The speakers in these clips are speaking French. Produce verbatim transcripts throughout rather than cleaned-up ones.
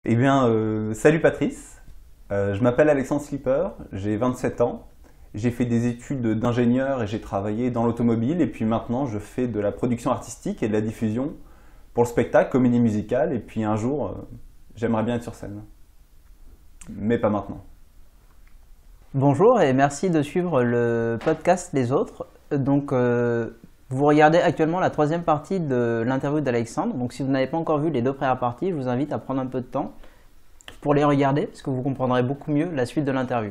Eh bien, euh, salut Patrice, Euh, je m'appelle Alexandre Slipper, j'ai vingt-sept ans, j'ai fait des études d'ingénieur et j'ai travaillé dans l'automobile et puis maintenant je fais de la production artistique et de la diffusion pour le spectacle, comédie musicale et puis un jour euh, j'aimerais bien être sur scène, mais pas maintenant. Bonjour et merci de suivre le podcast Les Autres. Donc, euh, vous regardez actuellement la troisième partie de l'interview d'Alexandre. Donc, si vous n'avez pas encore vu les deux premières parties, je vous invite à prendre un peu de temps pour les regarder parce que vous comprendrez beaucoup mieux la suite de l'interview.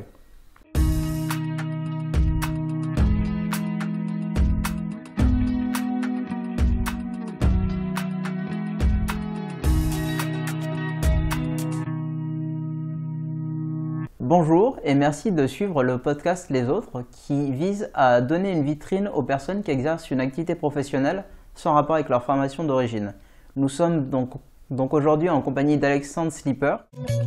Bonjour et merci de suivre le podcast Les Autres qui vise à donner une vitrine aux personnes qui exercent une activité professionnelle sans rapport avec leur formation d'origine. Nous sommes donc, donc aujourd'hui en compagnie d'Alexandre Slipper.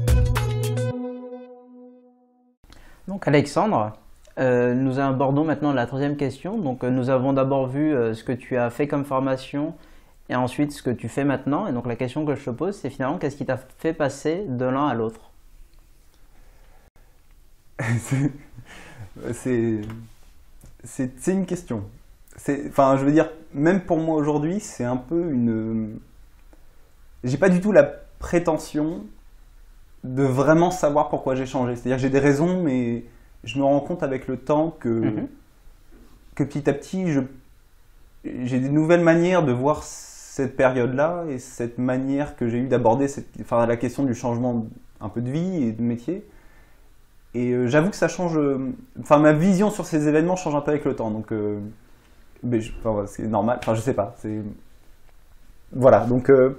Donc Alexandre, euh, nous abordons maintenant la troisième question. Donc euh, nous avons d'abord vu euh, ce que tu as fait comme formation et ensuite ce que tu fais maintenant. Et donc la question que je te pose, c'est finalement qu'est-ce qui t'a fait passer de l'un à l'autre ? c'est c'est c'est une question. C'est, enfin, je veux dire, même pour moi aujourd'hui, c'est un peu une. J'ai pas du tout la prétention de vraiment savoir pourquoi j'ai changé. C'est-à-dire que j'ai des raisons, mais je me rends compte avec le temps que Mm-hmm. que petit à petit, je j'ai des nouvelles manières de voir cette période-là et cette manière que j'ai eu d'aborder cette, enfin, la question du changement un peu de vie et de métier. Et euh, j'avoue que ça change. euh, Enfin, ma vision sur ces événements change un peu avec le temps. Donc, euh, mais je- enfin, voilà, c'est normal. Enfin, je sais pas. C'est voilà. Donc, euh,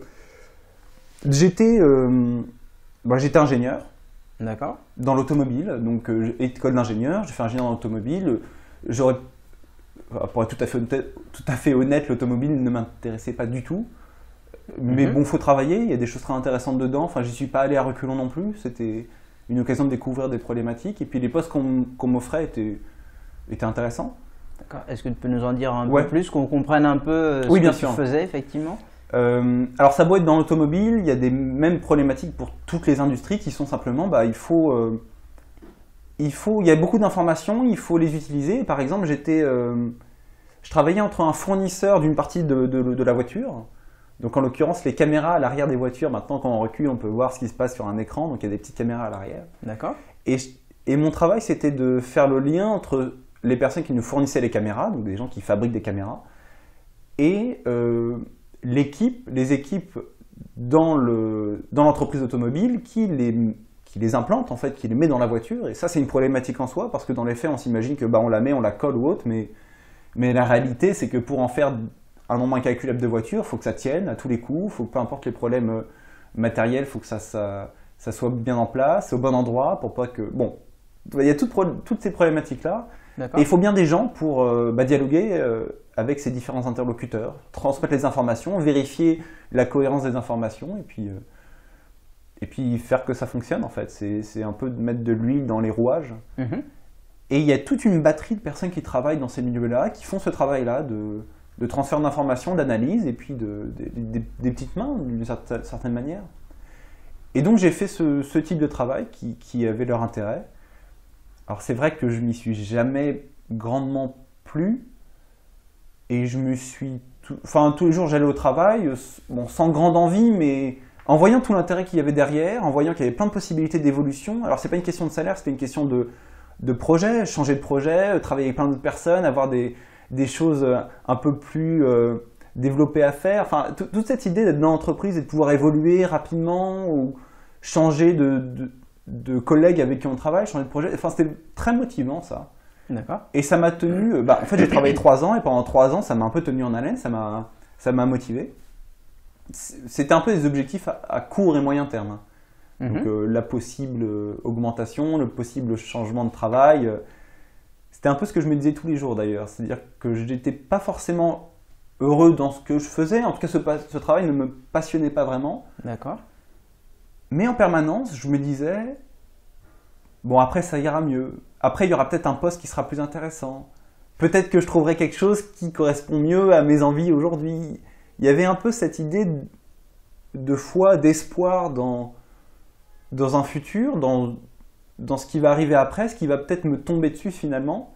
j'étais, euh, bah, j'étais ingénieur D'accord. dans l'automobile. Donc, euh, école d'ingénieur. J'ai fait ingénieur dans l'automobile. J'aurais, enfin, pour être tout à fait honnête, tout à fait honnête, l'automobile ne m'intéressait pas du tout. Mais Mhm. bon, faut travailler. Il y a des choses très intéressantes dedans. Enfin, j'y suis pas allé à reculons non plus. C'était une occasion de découvrir des problématiques. Et puis les postes qu'on qu'on m'offrait étaient, étaient intéressants. D'accord. Est-ce que tu peux nous en dire un Ouais. peu plus, qu'on comprenne un peu euh, ce Oui, que bien tu sûr. faisais effectivement? Euh, alors ça doit être dans l'automobile, il y a des mêmes problématiques pour toutes les industries qui sont simplement, bah, il faut, euh, il faut, il y a beaucoup d'informations, il faut les utiliser. Par exemple, j'étais, euh, je travaillais entre un fournisseur d'une partie de, de, de la voiture. Donc en l'occurrence, les caméras à l'arrière des voitures, maintenant quand on recule, on peut voir ce qui se passe sur un écran, donc il y a des petites caméras à l'arrière. D'accord. Et, je- et mon travail, c'était de faire le lien entre les personnes qui nous fournissaient les caméras, donc des gens qui fabriquent des caméras, et euh, l'équipe, les équipes dans le, dans l'entreprise automobile qui les, qui les implante, en fait, qui les met dans la voiture. Et ça, c'est une problématique en soi, parce que dans les faits, on s'imagine que bah, on la met, on la colle ou autre, mais, mais la réalité, c'est que pour en faire un nombre incalculable de voitures, il faut que ça tienne à tous les coups, il faut que peu importe les problèmes euh, matériels, il faut que ça, ça, ça soit bien en place, au bon endroit, pour pas que... Bon, il y a toutes, pro- toutes ces problématiques-là, D'accord. et il faut bien des gens pour euh, bah, dialoguer euh, avec ces différents interlocuteurs, transmettre les informations, vérifier la cohérence des informations, et puis, euh, et puis faire que ça fonctionne, en fait. C'est, c'est un peu de mettre de l'huile dans les rouages. Mhm. Et il y a toute une batterie de personnes qui travaillent dans ces milieux-là, qui font ce travail-là de, de transfert d'informations, d'analyse, et puis de, de- des- des petites mains, d'une certaine, certaine manière. Et donc j'ai fait ce, ce type de travail qui, qui avait leur intérêt. Alors c'est vrai que je m'y suis jamais grandement plu, et je me suis... tout- Enfin, tous les jours j'allais au travail, euh, bon, sans grande envie, mais en voyant tout l'intérêt qu'il y avait derrière, en voyant qu'il y avait plein de possibilités d'évolution. Alors c'est pas une question de salaire, c'était une question de de projet, changer de projet, euh, travailler avec plein d'autres personnes, avoir des, des choses euh, un peu plus euh, développées à faire. Enfin, tout- toute cette idée d'être dans l'entreprise et de pouvoir évoluer rapidement ou changer de, de, de collègues avec qui on travaille, changer de projet. Enfin, c'était très motivant ça. D'accord. Et ça m'a tenu. euh, Bah, en fait, j'ai travaillé trois ans et pendant trois ans, ça m'a un peu tenu en haleine, ça m'a, ça m'a motivé. C'était un peu des objectifs à, à court et moyen terme, hein. Donc Mhm. euh, la possible euh, augmentation, le possible changement de travail. euh, C'était un peu ce que je me disais tous les jours d'ailleurs. C'est-à-dire que je n'étais pas forcément heureux dans ce que je faisais. En tout cas, ce, pa- ce travail ne me passionnait pas vraiment. D'accord. Mais en permanence, je me disais, bon, après, ça ira mieux. Après, il y aura peut-être un poste qui sera plus intéressant. Peut-être que je trouverai quelque chose qui correspond mieux à mes envies aujourd'hui. Il y avait un peu cette idée de, de foi, d'espoir dans, dans un futur, dans, dans ce qui va arriver après, ce qui va peut-être me tomber dessus finalement.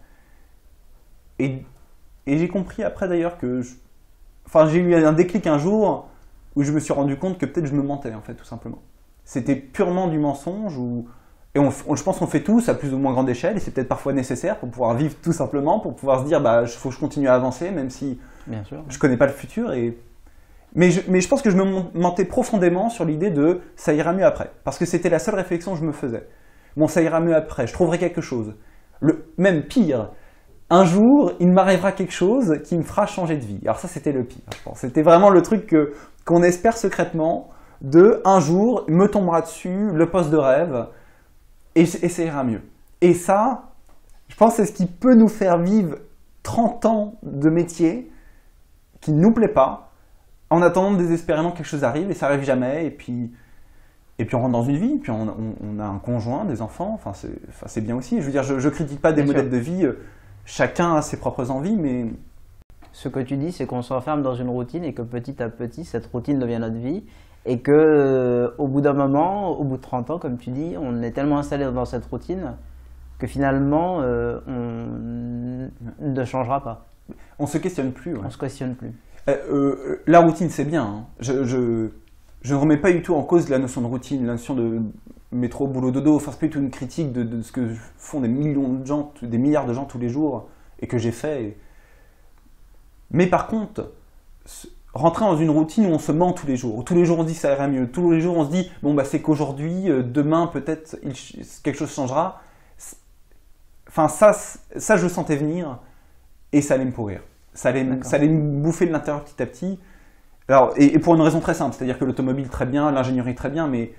Et, et j'ai compris après d'ailleurs que... Je, enfin, j'ai eu un déclic un jour où je me suis rendu compte que peut-être je me mentais en fait, tout simplement. C'était purement du mensonge, ou et on, on, je pense qu'on fait tous à plus ou moins grande échelle, et c'est peut-être parfois nécessaire pour pouvoir vivre tout simplement, pour pouvoir se dire bah il faut que je continue à avancer même si Bien sûr. je connais pas le futur. Et mais je, mais je pense que je me mentais profondément sur l'idée de ça ira mieux après, parce que c'était la seule réflexion que je me faisais. Bon, ça ira mieux après, je trouverai quelque chose. Le même pire, un jour il m'arrivera quelque chose qui me fera changer de vie. Alors ça c'était le pire, je pense. C'était vraiment le truc que qu'on espère secrètement. De un jour, me tombera dessus le poste de rêve et, et ça ira mieux. Et ça, je pense que c'est ce qui peut nous faire vivre trente ans de métier qui ne nous plaît pas, en attendant désespérément que quelque chose arrive, et ça arrive jamais, et puis, et puis on rentre dans une vie, puis on, on, on a un conjoint, des enfants, enfin c'est, enfin c'est bien aussi. Je veux dire, je ne critique pas des Bien modèles sûr. de vie, chacun a ses propres envies, mais... Ce que tu dis, c'est qu'on s'enferme dans une routine et que petit à petit, cette routine devient notre vie. Et que euh, au bout d'un moment, au bout de trente ans, comme tu dis, on est tellement installé dans cette routine que finalement, euh, on ne changera pas. On se questionne plus. Ouais. On se questionne plus. Euh, euh, la routine, c'est bien. Hein. Je, je, je ne remets pas du tout en cause la notion de routine, la notion de métro, boulot, dodo. Enfin, c'est pas du tout une critique de, de ce que font des millions de gens, des milliards de gens tous les jours et que j'ai fait. Et... Mais par contre, rentrer dans une routine où on se ment tous les jours, où tous les jours on dit ça ira mieux, tous les jours on se dit bon bah c'est qu'aujourd'hui, euh, demain peut-être il, quelque chose changera. Enfin ça, ça je le sentais venir et ça allait me pourrir. Ça allait, ça allait me bouffer de l'intérieur petit à petit. Alors, et, et pour une raison très simple, c'est-à-dire que l'automobile très bien, l'ingénierie très bien, mais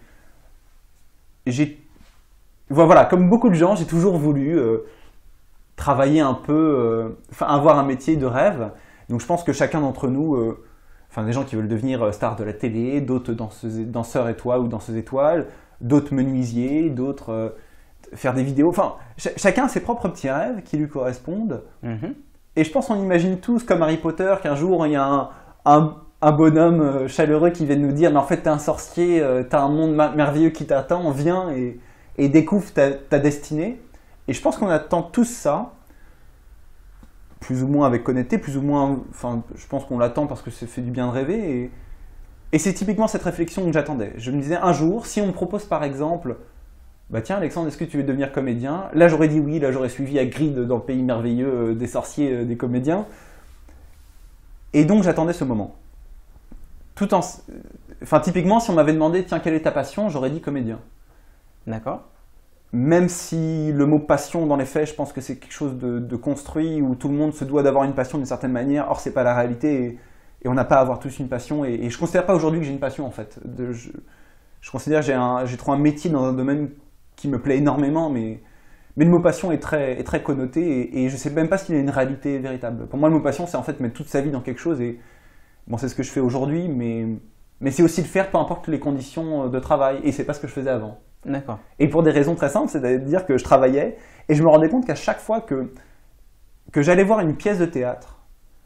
j'ai, voilà, comme beaucoup de gens, j'ai toujours voulu euh, travailler un peu, euh, enfin avoir un métier de rêve. Donc je pense que chacun d'entre nous, euh, enfin des gens qui veulent devenir stars de la télé, d'autres danseuses, danseurs étoiles ou danseuses étoiles, d'autres menuisiers, d'autres euh, faire des vidéos. Enfin, ch chacun a ses propres petits rêves qui lui correspondent. Mm-hmm. Et je pense qu'on imagine tous comme Harry Potter qu'un jour il y a un, un, un bonhomme chaleureux qui vient nous dire mais en fait t'es un sorcier, euh, t'as un monde merveilleux qui t'attend, viens et, et découvre ta, ta destinée. Et je pense qu'on attend tous ça. Plus ou moins avec honnêteté, plus ou moins, enfin, je pense qu'on l'attend parce que ça fait du bien de rêver. Et, et c'est typiquement cette réflexion que j'attendais. Je me disais, un jour, si on me propose par exemple, bah tiens Alexandre, est-ce que tu veux devenir comédien? Là j'aurais dit oui, là j'aurais suivi Hagrid dans le pays merveilleux euh, des sorciers, euh, des comédiens. Et donc j'attendais ce moment. Tout en, enfin typiquement, si on m'avait demandé, tiens, quelle est ta passion? J'aurais dit comédien. D'accord. Même si le mot passion, dans les faits, je pense que c'est quelque chose de, de construit, où tout le monde se doit d'avoir une passion d'une certaine manière, or c'est pas la réalité, et, et on n'a pas à avoir tous une passion, et, et je ne considère pas aujourd'hui que j'ai une passion en fait. De, je, je considère que j'ai, un, j'ai trouvé un métier dans un domaine qui me plaît énormément, mais, mais le mot passion est très, est très connoté, et, et je ne sais même pas s'il a une réalité véritable. Pour moi, le mot passion, c'est en fait mettre toute sa vie dans quelque chose, et bon, c'est ce que je fais aujourd'hui, mais, mais c'est aussi le faire peu importe les conditions de travail, et c'est pas ce que je faisais avant. D'accord. Et pour des raisons très simples, c'est-à-dire que je travaillais et je me rendais compte qu'à chaque fois que, que j'allais voir une pièce de théâtre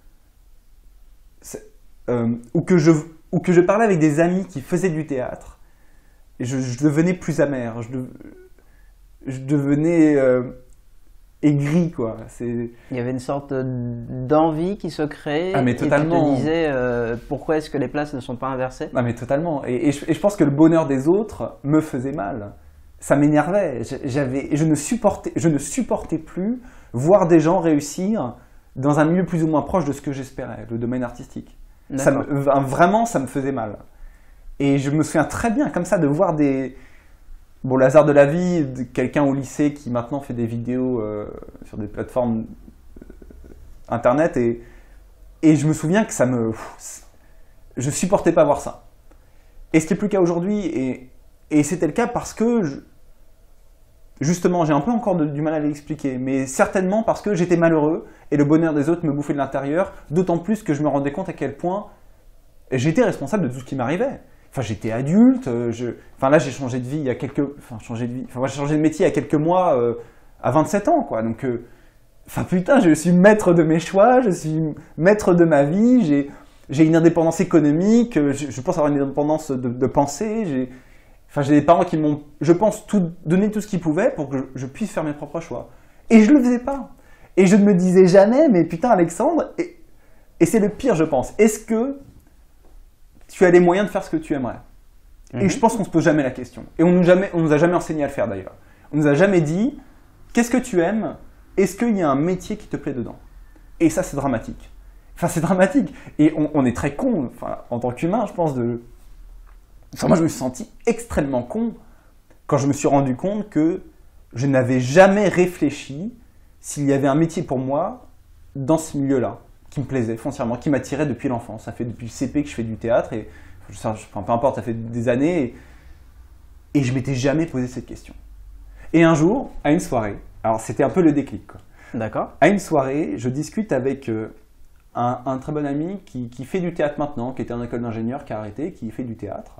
euh, ou, que je, ou que je parlais avec des amis qui faisaient du théâtre, je, je devenais plus amer, je, de, je devenais euh, aigri, quoi. C'est... Il y avait une sorte d'envie qui se créait. Ah, mais totalement. Et tu te disais euh, pourquoi est-ce que les places ne sont pas inversées? Ah, mais totalement. Et, et, je, et je pense que le bonheur des autres me faisait mal. Ça m'énervait. J'avais, je ne supportais, je ne supportais plus voir des gens réussir dans un milieu plus ou moins proche de ce que j'espérais, le domaine artistique. Ça me, vraiment, ça me faisait mal. Et je me souviens très bien comme ça de voir des... Bon, le hasard de la vie, de quelqu'un au lycée qui maintenant fait des vidéos euh, sur des plateformes euh, internet, et, et je me souviens que ça me... Je supportais pas voir ça. Et ce qui est plus le cas aujourd'hui, et, et c'était le cas parce que, je, justement, j'ai un peu encore de, du mal à l'expliquer, mais certainement parce que j'étais malheureux, et le bonheur des autres me bouffait de l'intérieur, d'autant plus que je me rendais compte à quel point j'étais responsable de tout ce qui m'arrivait. Enfin, j'étais adulte, je... enfin là j'ai changé de vie il y a quelques, enfin changé de vie, enfin moi j'ai changé de métier il y a quelques mois, euh, à vingt-sept ans, quoi. Donc, euh... enfin putain, je suis maître de mes choix, je suis maître de ma vie, j'ai, j'ai une indépendance économique, je, je pense avoir une indépendance de, de pensée, j'ai, Enfin, j'ai des parents qui m'ont, je pense, tout, donné tout ce qu'ils pouvaient pour que je, je puisse faire mes propres choix. Et je le faisais pas. Et je ne me disais jamais, mais putain, Alexandre, et, et c'est le pire, je pense. Est-ce que tu as les moyens de faire ce que tu aimerais? Mm-hmm. Et je pense qu'on se pose jamais la question. Et on nous jamais, on nous a jamais enseigné à le faire d'ailleurs. On nous a jamais dit, qu'est-ce que tu aimes? Est-ce qu'il y a un métier qui te plaît dedans? Et ça, c'est dramatique. Enfin, c'est dramatique. Et on, on est très con, enfin, en tant qu'humain, je pense, de... Enfin, moi, je me suis senti extrêmement con quand je me suis rendu compte que je n'avais jamais réfléchi s'il y avait un métier pour moi dans ce milieu-là, qui me plaisait foncièrement, qui m'attirait depuis l'enfance. Ça fait depuis le C P que je fais du théâtre, et enfin, peu importe, ça fait des années, et, et je m'étais jamais posé cette question. Et un jour, à une soirée, alors c'était un peu le déclic, quoi. D'accord. À une soirée, je discute avec euh, un, un très bon ami qui, qui fait du théâtre maintenant, qui était en école d'ingénieur, qui a arrêté, qui fait du théâtre.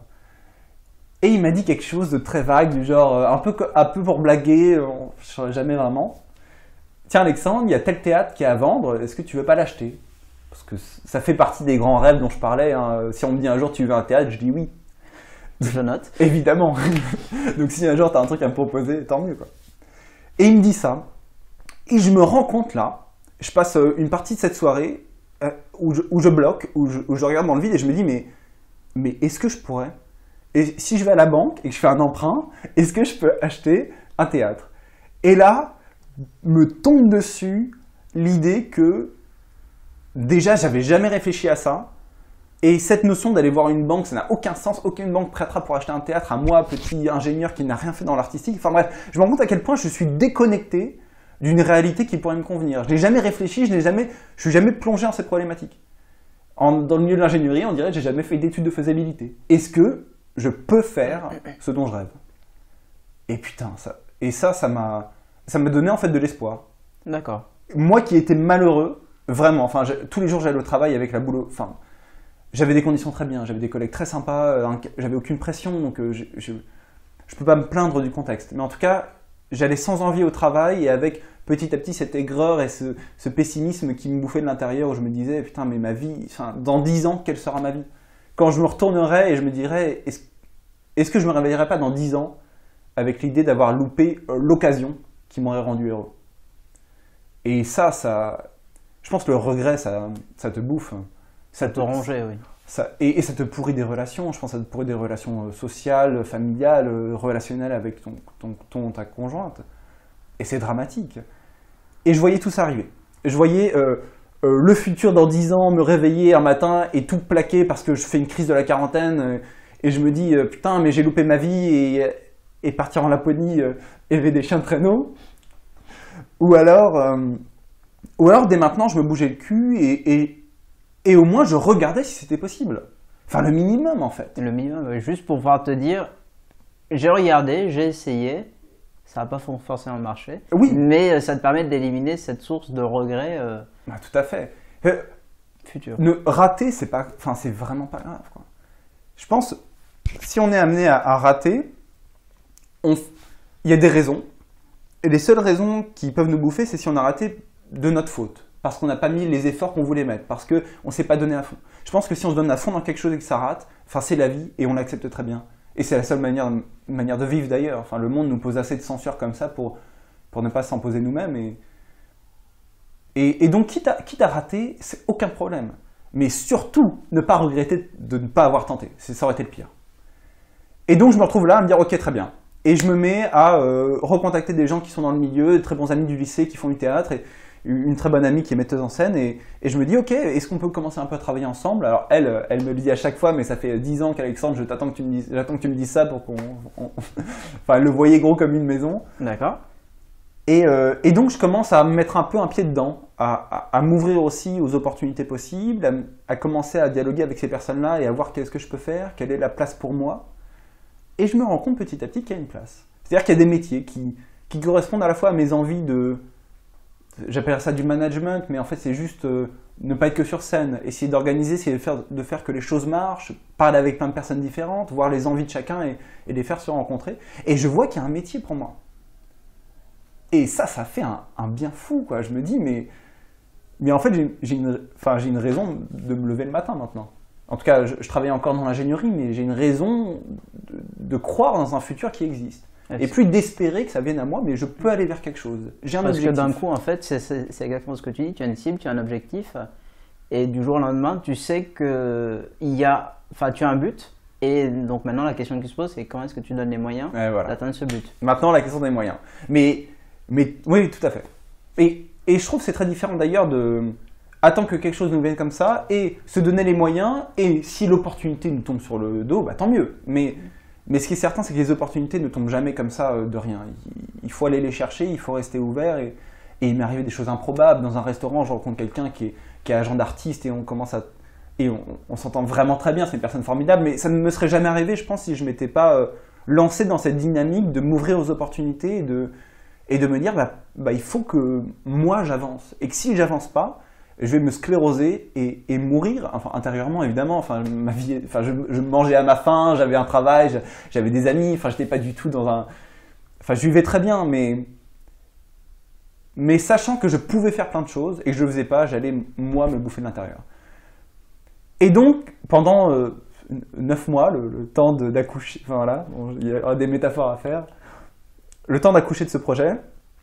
Et il m'a dit quelque chose de très vague, du genre euh, un, peu, un peu pour blaguer, euh, je ne saurais jamais vraiment. Tiens Alexandre, il y a tel théâtre qui est à vendre, est-ce que tu veux pas l'acheter? Parce que ça fait partie des grands rêves dont je parlais. Hein. Si on me dit un jour tu veux un théâtre, je dis oui. Je note. Évidemment. Donc si un jour tu as un truc à me proposer, tant mieux, quoi. Et il me dit ça. Et je me rends compte là, je passe une partie de cette soirée euh, où, je, où je bloque, où je, où je regarde dans le vide et je me dis mais, mais est-ce que je pourrais? Et si je vais à la banque et que je fais un emprunt, est-ce que je peux acheter un théâtre? Et là, me tombe dessus l'idée que déjà j'avais jamais réfléchi à ça. Et cette notion d'aller voir une banque, ça n'a aucun sens. Aucune banque prêtera pour acheter un théâtre à moi, petit ingénieur qui n'a rien fait dans l'artistique. Enfin bref, je me rends compte à quel point je suis déconnecté d'une réalité qui pourrait me convenir. Je n'ai jamais réfléchi, je n'ai jamais, je suis jamais plongé dans cette problématique. En, dans le milieu de l'ingénierie, on dirait que j'ai jamais fait d'études de faisabilité. Est-ce que je peux faire ce dont je rêve? Et putain, ça, et ça, ça m'a, ça m'a donné en fait de l'espoir. D'accord. Moi qui étais malheureux, vraiment. Enfin, je, tous les jours j'allais au travail avec la boulot. Enfin. J'avais des conditions très bien, j'avais des collègues très sympas, j'avais aucune pression, donc je ne peux pas me plaindre du contexte. Mais en tout cas, j'allais sans envie au travail et avec petit à petit cette aigreur et ce, ce pessimisme qui me bouffait de l'intérieur où je me disais, putain, mais ma vie, enfin, dans dix ans, quelle sera ma vie? Quand je me retournerai et je me dirais, est-ce, est-ce que je me réveillerai pas dans dix ans avec l'idée d'avoir loupé l'occasion qui m'aurait rendu heureux? Et ça, ça, je pense que le regret, ça, ça te bouffe. Ça te rongeait, oui. Ça, et, et ça te pourrit des relations, je pense que ça te pourrit des relations euh, sociales, familiales, euh, relationnelles avec ton, ton, ton, ta conjointe. Et c'est dramatique. Et je voyais tout ça arriver. Je voyais euh, euh, le futur dans dix ans, me réveiller un matin et tout plaquer parce que je fais une crise de la quarantaine euh, et je me dis euh, putain mais j'ai loupé ma vie et, et partir en Laponie, euh, élever des chiens de traîneau. Ou alors, euh, ou alors dès maintenant je me bougeais le cul et, et Et au moins, je regardais si c'était possible. Enfin, le minimum, en fait. Le minimum, juste pour pouvoir te dire, j'ai regardé, j'ai essayé, ça n'a pas forcément marché. Oui. Mais ça te permet d'éliminer cette source de regret euh, bah, tout à fait. Euh, futur. Ne rater, c'est pas, enfin, c'est vraiment pas grave, quoi. Je pense, si on est amené à, à rater, on, il y a des raisons. Et les seules raisons qui peuvent nous bouffer, c'est si on a raté de notre faute. Parce qu'on n'a pas mis les efforts qu'on voulait mettre, parce qu'on ne s'est pas donné à fond. Je pense que si on se donne à fond dans quelque chose et que ça rate, enfin, c'est la vie et on l'accepte très bien. Et c'est la seule manière, manière de vivre d'ailleurs. Enfin, le monde nous pose assez de censure comme ça pour, pour ne pas s'en poser nous-mêmes. Et, et, et donc, quitte à, quitte à rater, c'est aucun problème. Mais surtout, ne pas regretter de ne pas avoir tenté. Ça aurait été le pire. Et donc, je me retrouve là à me dire, ok, très bien. Et je me mets à euh, recontacter des gens qui sont dans le milieu, des très bons amis du lycée qui font du théâtre. Et, une très bonne amie qui est metteuse en scène et, et je me dis ok, est-ce qu'on peut commencer un peu à travailler ensemble? Alors elle, elle me le dit à chaque fois, mais ça fait dix ans qu'Alexandre, je t'attends que tu me dises, j'attends que tu me dises ça pour qu'on, on... enfin elle le voyait gros comme une maison. D'accord. Et, euh, et donc je commence à mettre un peu un pied dedans, à, à, à m'ouvrir aussi aux opportunités possibles, à, à commencer à dialoguer avec ces personnes-là et à voir qu'est-ce que je peux faire, quelle est la place pour moi. Et je me rends compte petit à petit qu'il y a une place. C'est-à-dire qu'il y a des métiers qui, qui correspondent à la fois à mes envies de j'appelle ça du management, mais en fait c'est juste euh, ne pas être que sur scène, essayer d'organiser, essayer de faire, de faire que les choses marchent, parler avec plein de personnes différentes, voir les envies de chacun et, et les faire se rencontrer. Et je vois qu'il y a un métier pour moi. Et ça, ça fait un, un bien fou, quoi. Je me dis, mais, mais en fait j'ai, j'ai, une, enfin, j'ai une raison de me lever le matin maintenant. En tout cas, je, je travaille encore dans l'ingénierie, mais j'ai une raison de, de croire dans un futur qui existe. Et puis d'espérer que ça vienne à moi, mais je peux aller vers quelque chose. J'ai un Parce objectif. que d'un coup, en fait, c'est, c'est, c'est exactement ce que tu dis. Tu as une cible, tu as un objectif, et du jour au lendemain, tu sais que il y a, enfin, tu as un but. Et donc maintenant, la question qui se pose, c'est comment est-ce que tu donnes les moyens voilà. d'atteindre ce but. Maintenant, la question des moyens. Mais, mais oui, tout à fait. Et, et je trouve que c'est très différent d'ailleurs de attendre que quelque chose nous vienne comme ça et se donner les moyens. Et si l'opportunité nous tombe sur le dos, bah, tant mieux. Mais Mais ce qui est certain, c'est que les opportunités ne tombent jamais comme ça euh, de rien. Il, il faut aller les chercher, il faut rester ouvert. Et, et il m'est arrivé des choses improbables. Dans un restaurant, je rencontre quelqu'un qui est, qui est agent d'artiste et on commence à... Et on, on s'entend vraiment très bien, c'est une personne formidable. Mais ça ne me serait jamais arrivé, je pense, si je ne m'étais pas euh, lancé dans cette dynamique de m'ouvrir aux opportunités et de, et de me dire, bah, bah, il faut que moi, j'avance. Et que si j'avance pas, je vais me scléroser et, et mourir, enfin intérieurement évidemment, enfin ma vie, enfin je, je mangeais à ma faim, j'avais un travail, j'avais des amis, enfin j'étais pas du tout dans un, enfin je vivais très bien, mais mais sachant que je pouvais faire plein de choses et que je le faisais pas, j'allais moi me bouffer de l'intérieur. Et donc pendant euh, neuf mois, le, le temps de, d'accoucher, enfin voilà, bon, il y aura des métaphores à faire, le temps d'accoucher de ce projet.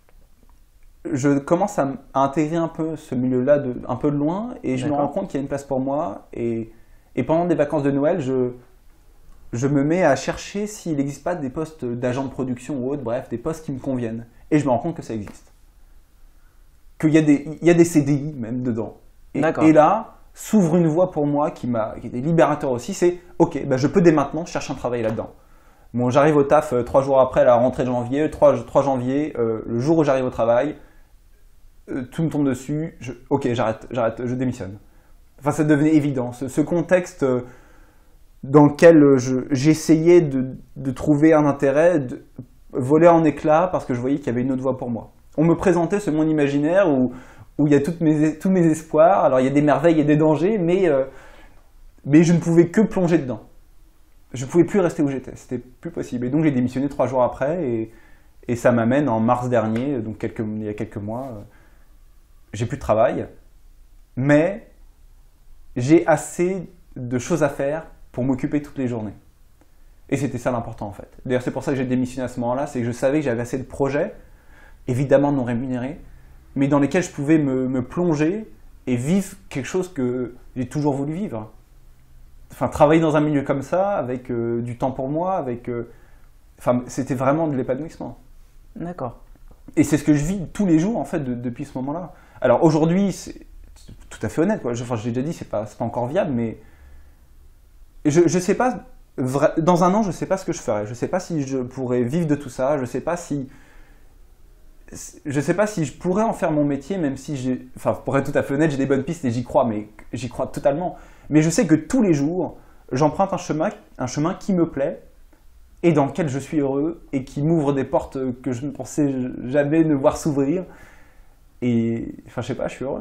Je commence à, à intégrer un peu ce milieu-là de, un peu de loin et je D'accord. me rends compte qu'il y a une place pour moi. Et, et pendant des vacances de Noël, je, je me mets à chercher s'il n'existe pas des postes d'agent de production ou autre, bref, des postes qui me conviennent. Et je me rends compte que ça existe. Qu'il y a des, il y a des C D I même dedans. Et, et là, s'ouvre une voie pour moi qui, m'a, qui était libérateur aussi, c'est « Ok, bah je peux dès maintenant chercher un travail là-dedans ». Bon, j'arrive au taf euh, trois jours après la rentrée de janvier, trois janvier, euh, le jour où j'arrive au travail, tout me tombe dessus, je, ok, j'arrête, j'arrête, je démissionne. Enfin, ça devenait évident. Ce, ce contexte dans lequel je, j'essayais de, de trouver un intérêt, de voler en éclats parce que je voyais qu'il y avait une autre voie pour moi. On me présentait ce monde imaginaire où, où il y a toutes mes, tous mes espoirs. Alors, il y a des merveilles et des dangers, mais, euh, mais je ne pouvais que plonger dedans. Je ne pouvais plus rester où j'étais. C'était plus possible. Et donc, j'ai démissionné trois jours après et, et ça m'amène en mars dernier, donc quelques, il y a quelques mois. J'ai plus de travail, mais j'ai assez de choses à faire pour m'occuper toutes les journées. Et c'était ça l'important en fait. D'ailleurs, c'est pour ça que j'ai démissionné à ce moment-là, c'est que je savais que j'avais assez de projets, évidemment non rémunérés, mais dans lesquels je pouvais me, me plonger et vivre quelque chose que j'ai toujours voulu vivre. Enfin, travailler dans un milieu comme ça, avec euh, du temps pour moi, avec, euh, enfin, c'était vraiment de l'épanouissement. D'accord. Et c'est ce que je vis tous les jours en fait de, depuis ce moment-là. Alors aujourd'hui, c'est tout à fait honnête, quoi. Je, enfin, je l'ai déjà dit, c'est pas, c'est pas encore viable, mais je ne sais pas, vra... dans un an, je ne sais pas ce que je ferai. Je ne sais pas si je pourrais vivre de tout ça, je ne sais pas si je sais pas si je pourrais en faire mon métier, même si j'ai, enfin, pour être tout à fait honnête, j'ai des bonnes pistes et j'y crois, mais j'y crois totalement. Mais je sais que tous les jours, j'emprunte un chemin, un chemin qui me plaît et dans lequel je suis heureux et qui m'ouvre des portes que je ne pensais jamais ne voir s'ouvrir. Et enfin, je sais pas, je suis heureux.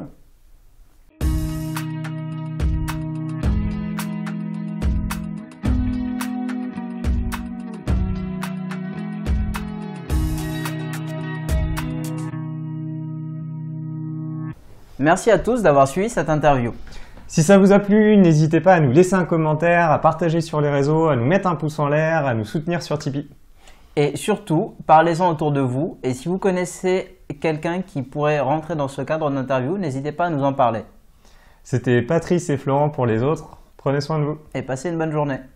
Merci à tous d'avoir suivi cette interview. Si ça vous a plu, n'hésitez pas à nous laisser un commentaire, à partager sur les réseaux, à nous mettre un pouce en l'air, à nous soutenir sur Tipeee. Et surtout, parlez-en autour de vous. Et si vous connaissez quelqu'un qui pourrait rentrer dans ce cadre d'interview, n'hésitez pas à nous en parler. C'était Patrice et Florent pour les autres. Prenez soin de vous. Et passez une bonne journée.